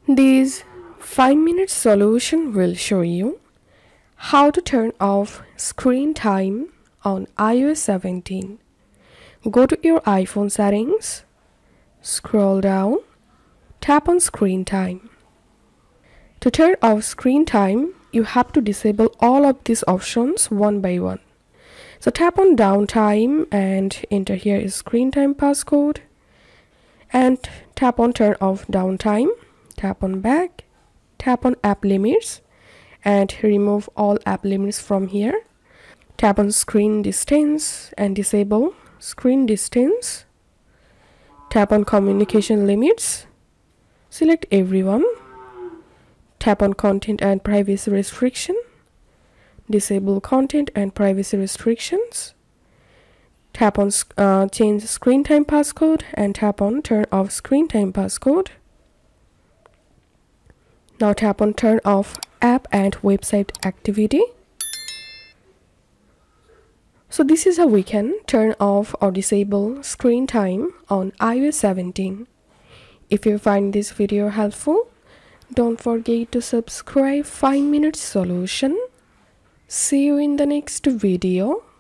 This 5-minute solution will show you how to turn off screen time on iOS 17. Go to your iPhone settings, scroll down, tap on screen time. To turn off screen time, you have to disable all of these options one by one. So tap on downtime and enter here is screen time passcode, and tap on turn off downtime, tap on back, tap on app limits and remove all app limits from here. Tap on screen distance and disable screen distance. Tap on communication limits, select everyone. Tap on content and privacy restriction, disable content and privacy restrictions. Tap on change screen time passcode and tap on turn off screen time passcode. Now tap on turn off app and website activity. So this is how we can turn off or disable screen time on iOS 17. If you find this video helpful, don't forget to subscribe 5-minute solution. See you in the next video.